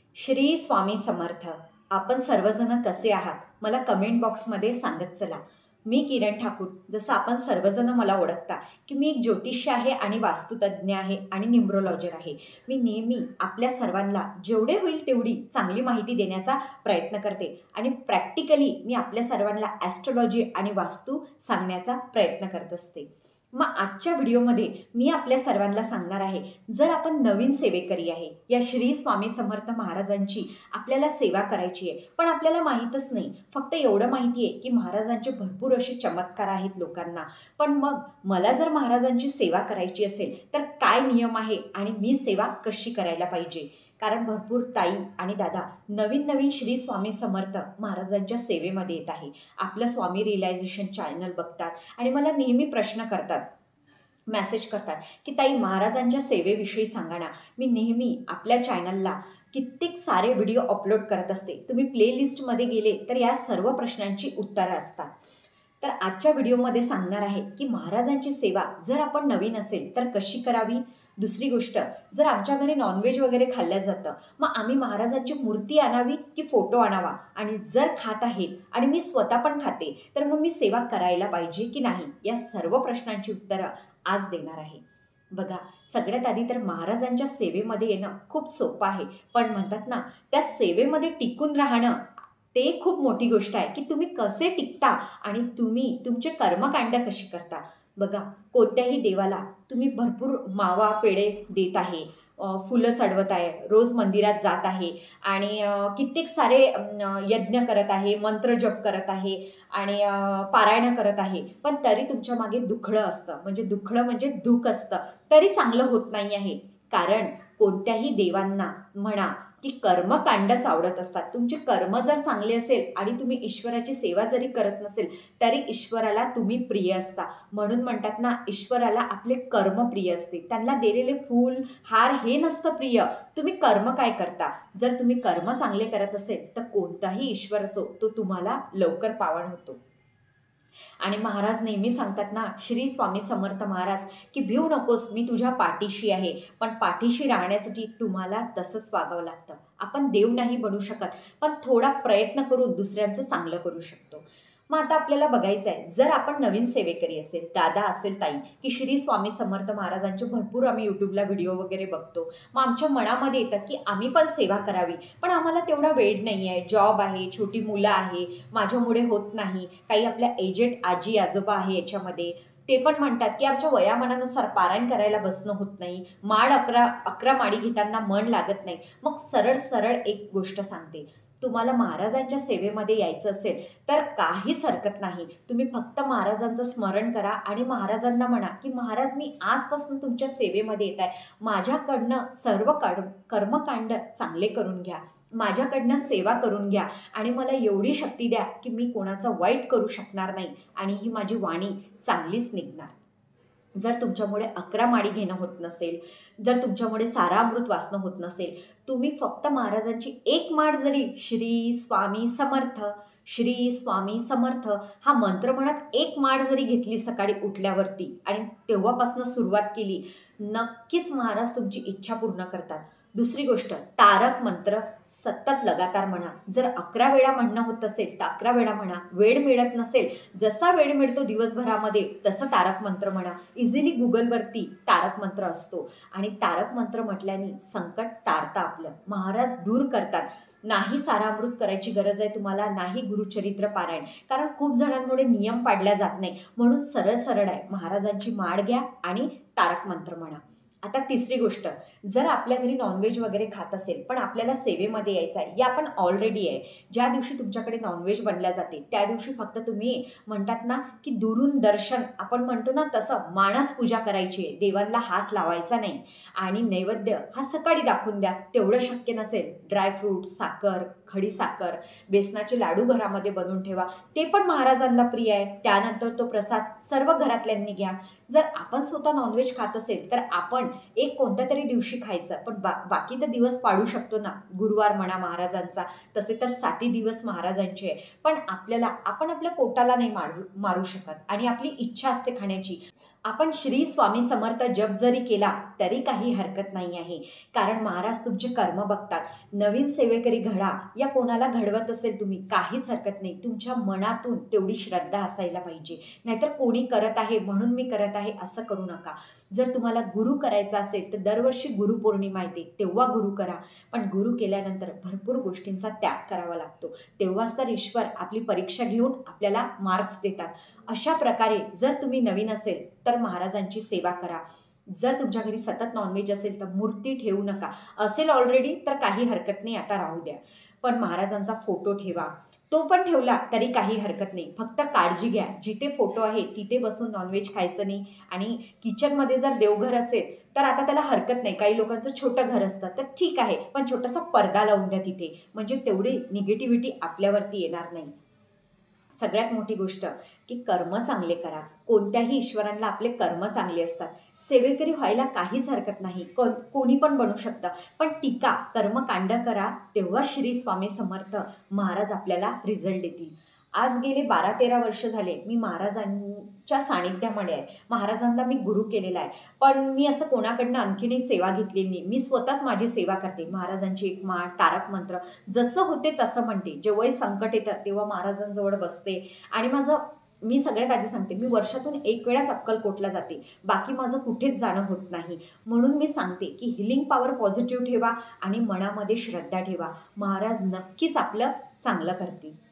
श्री स्वामी समर्थ. आपण सर्वजण कसे आहात मला कमेंट बॉक्समध्ये सांगत चला. मी किरण ठाकूर. जसं आपण सर्वजण मला ओळखता की मी एक ज्योतिष्य आहे आणि वास्तुतज्ञ आहे आणि न्यूमरोलॉजर आहे. मी नेहमी आपल्या सर्वांना जेवढे होईल तेवढी चांगली माहिती देण्याचा प्रयत्न करते आणि प्रॅक्टिकली मी आपल्या सर्वांना ॲस्ट्रोलॉजी आणि वास्तू सांगण्याचा प्रयत्न करत असते. मग आजच्या व्हिडिओमध्ये मी आपल्या सर्वांना सांगणार आहे, जर आपण नवीन सेवेकरी आहे, या श्री स्वामी समर्थ महाराजांची आपल्याला सेवा करायची आहे, पण आपल्याला माहीतच नाही. फक्त एवढं माहिती आहे की महाराजांचे भरपूर असे चमत्कार आहेत लोकांना. पण मग मला जर महाराजांची सेवा करायची असेल तर काय नियम आहे आणि मी सेवा कशी करायला पाहिजे? कारण भरपूर ताई आणि दादा नवीन नवीन श्री स्वामी समर्थ महाराजांच्या सेवेमध्ये येत आहे. आपलं स्वामी रिअलायझेशन चॅनल बघतात आणि मला नेहमी प्रश्न करतात, मेसेज करतात की ताई महाराजांच्या सेवेविषयी सांगा ना. मी नेहमी आपल्या चॅनलला कित्येक सारे व्हिडिओ अपलोड करत असते. तुम्ही प्लेलिस्टमध्ये गेले तर या सर्व प्रश्नांची उत्तरं असतात. तर आजच्या व्हिडिओमध्ये सांगणार आहे की महाराजांची सेवा जर आपण नवीन असेल तर कशी करावी. दुसरी गोष्ट, जर आमच्या घरी नॉनव्हेज वगैरे खाल्लं जातं, मग आम्ही महाराजांची मूर्ती आणावी की फोटो आणावा? आणि जर खात आहेत आणि मी स्वतः पण खाते तर मग मी सेवा करायला पाहिजे की नाही? या सर्व प्रश्नांची उत्तरं आज देणार आहे. बघा, सगळ्यात आधी तर महाराजांच्या सेवेमध्ये येणं खूप सोपं आहे, पण म्हणतात ना, त्या सेवेमध्ये टिकून राहणं ते खूप मोठी गोष्ट आहे की तुम्ही कसे टिकता आणि तुम्ही तुमचे कर्मकांड कशी करता. बघा, कोणत्याही देवाला तुम्ही भरपूर मावा पेढे देत आहे, फुलं चढवत आहे, रोज मंदिरात जात आहे आणि कित्येक सारे यज्ञ करत आहे, मंत्र जप करत आहे आणि पारायण करत आहे, पण तरी तुमच्या मागे दुखणं असतं. म्हणजे दुखणं म्हणजे दुःख असतं, तरी चांगलं होत नाही आहे. कारण कोणत्याही देवांना म्हणा की कर्मकांडच आवडत असतात. तुमचे कर्म जर चांगले असेल आणि तुम्ही ईश्वराची सेवा जरी करत नसेल तरी ईश्वराला तुम्ही प्रिय असता. म्हणून म्हणतात ना, ईश्वराला आपले कर्म प्रिय असते. त्यांना दिलेले फूल हार हे नसतं प्रिय, तुम्ही कर्म काय करता. जर तुम्ही कर्म चांगले करत असेल तर कोणताही ईश्वर असो तो तुम्हाला लवकर पावन होतो. आणि महाराज नेहमी सांगतात ना, श्री स्वामी समर्थ महाराज, की भिऊ नकोस, मी तुझ्या पाठीशी आहे. पण पाठीशी राहण्यासाठी तुम्हाला तसंच वागावं लागतं. आपण देव नाही बनू शकत, पण थोडा प्रयत्न करून दुसऱ्यांचं चांगलं करू शकतो. मग आता आपल्याला बघायचं आहे, जर आपण नवीन सेवेकरी असेल, दादा असेल, ताई, की श्री स्वामी समर्थ महाराजांचे भरपूर आम्ही यूट्यूबला व्हिडिओ वगैरे बघतो. मग आमच्या मनामध्ये येतं की आम्ही पण सेवा करावी, पण आम्हाला तेवढा वेळ नाही आहे, जॉब आहे, छोटी मुलं आहे, माझ्यामुळे होत नाही. काही आपल्या एजेड आजी आजोबा आहे याच्यामध्ये, ते पण म्हणतात की आमच्या वयामानानुसार पारायण करायला बसणं होत नाही, माळ 11 माळी घेताना मन लागत नाही. मग सरळ सरळ एक गोष्ट सांगते, तुम्हाला महाराजांच्या सेवेमध्ये यायचं असेल तर काहीच हरकत नाही. तुम्ही फक्त महाराजांचं स्मरण करा आणि महाराजांना म्हणा की महाराज, मी आजपासून तुमच्या सेवेमध्ये येत आहे, माझ्याकडनं सर्व कर्मकांड चांगले करून घ्या, माझ्याकडनं सेवा करून घ्या आणि मला एवढी शक्ती द्या की मी कोणाचं वाईट करू शकणार नाही आणि ही माझी वाणी चांगलीच निघणार. जर तुमच्यामुळे 11 माळी घेणं होत नसेल, जर तुमच्यामुळे सारामृत वाचणं होत नसेल, तुम्ही फक्त महाराजांची एक माळ जरी श्री स्वामी समर्थ, श्री स्वामी समर्थ हा मंत्र म्हणत एक माळ जरी घेतली सकाळी उठल्यावरती आणि तेव्हापासून सुरुवात केली, नक्कीच महाराज तुमची इच्छा पूर्ण करतात. दुसरी गोष्ट, तारक मंत्र सतत लगातार म्हणा. जर 11 वेळा म्हणणं होत असेल तर 11 वेळा म्हणा. वेळ मिळत नसेल, जसा वेळ मिळतो दिवसभरामध्ये तसं तारक मंत्र म्हणा. इझिली गुगलवरती तारक मंत्र असतो आणि तारक मंत्र म्हटल्याने संकट तारतं आपलं, महाराज दूर करतात. नाही सारामृत करायची गरज आहे तुम्हाला, नाही गुरुचरित्र पारायण, कारण खूप जणांमुळे नियम पाडल्या जात नाही. म्हणून सरळ सरळ आहे, महाराजांची माळ घ्या आणि तारक मंत्र म्हणा. आता तिसरी गोष्ट, जर आपल्या घरी नॉनव्हेज वगैरे खात असेल पण आपल्याला सेवेमध्ये यायचं आहे, या पण ऑलरेडी आहे. ज्या दिवशी तुमच्याकडे नॉनव्हेज बनल्या जाते त्या दिवशी फक्त तुम्ही म्हणतात ना की दुरून दर्शन, आपण म्हणतो ना तसं, मानस पूजा करायची आहे, देवांना हात लावायचा नाही. आणि नैवेद्य हा सकाळी दाखवून द्या. तेवढं शक्य नसेल, ड्रायफ्रूट, साखर, खडी साखर, बेसनाचे लाडू घरामध्ये बनवून ठेवा, ते पण महाराजांना प्रिय आहे. त्यानंतर तो प्रसाद सर्व घरातल्यांनी घ्या. जर आपण स्वतः नॉनव्हेज खात असेल तर आपण एक कोणत्या तरी दिवशी खायचं, पण बाकी तर दिवस पाळू शकतो ना. गुरुवार म्हणा महाराजांचा, तसे तर 7 दिवस महाराजांचे आहे. पण आपण आपल्या पोटाला नाही मारू शकत आणि आपली इच्छा असते खाण्याची. आपण श्री स्वामी समर्थ जप जरी केला तरी काही हरकत नाही आहे. कारण महाराज तुमचे कर्म बघतात. नवीन सेवेकरी घडा या कोणाला घडवत असेल तुम्ही, काहीच हरकत नाही. तुमच्या मनातून तेवढी श्रद्धा असायला पाहिजे. नाहीतर कोणी करत आहे म्हणून मी करत आहे असं करू नका. जर तुम्हाला गुरु करायचा असेल तर दरवर्षी गुरुपौर्णिमा येते तेव्हा गुरु करा. पण गुरु केल्यानंतर भरपूर गोष्टींचा त्याग करावा लागतो. तेव्हाच तर ईश्वर आपली परीक्षा घेऊन आपल्याला मार्क्स देतात. अशा प्रकारे जर तुम्ही नवीन असेल तर महाराजांची सेवा करा. जर तुमच्या घरी सतत नॉनव्हेज असेल तर मूर्ती ठेवू नका. असेल ऑलरेडी तर काही हरकत नाही, आता राहू द्या. पण महाराजांचा फोटो ठेवा. तो पण ठेवला तरी काही हरकत नाही. फक्त काळजी घ्या, जिथे फोटो आहे तिथे बसून नॉनव्हेज खायचं नाही. आणि किचनमध्ये जर देवघर असेल तर आता त्याला हरकत नाही. काही लोकांचं छोटं घर असतं तर ठीक आहे, पण छोटासा पडदा लावून द्या तिथे, म्हणजे तेवढी निगेटिव्हिटी आपल्यावरती येणार नाही. सगळ्यात मोठी गोष्ट की कर्म चांगले करा. कोणत्याही ईश्वरांना आपले कर्म चांगले असतात. सेवेकरी व्हायला काहीच हरकत नाही. कोणी पण बनू शकतं. पण टीका कर्मकांड करा, तेव्हा श्री स्वामी समर्थ महाराज आपल्याला रिझल्ट देतील. आज गेले 12-13 वर्ष झाले मी महाराजांच्या सानिध्यामध्ये आहे. महाराजांना मी गुरु केलेला आहे. पण मी असं कोणाकडनं आणखीनही सेवा घेतलेली नाही. मी स्वतःच माझी सेवा करते. महाराजांची एक माळ, तारक मंत्र, जसं होते तसं म्हणते. जेव्हाही संकट येतं तेव्हा महाराजांजवळ बसते. आणि मी सगळ्यात आधी सांगते, मी वर्षातून एक वेळाच अक्कलकोटला जाते. बाकी माझं कुठेच जाणं होत नाही. म्हणून मी सांगते की हिलिंग पॉवर पॉझिटिव्ह ठेवा आणि मनामध्ये श्रद्धा ठेवा. महाराज नक्कीच आपलं चांगलं करतील.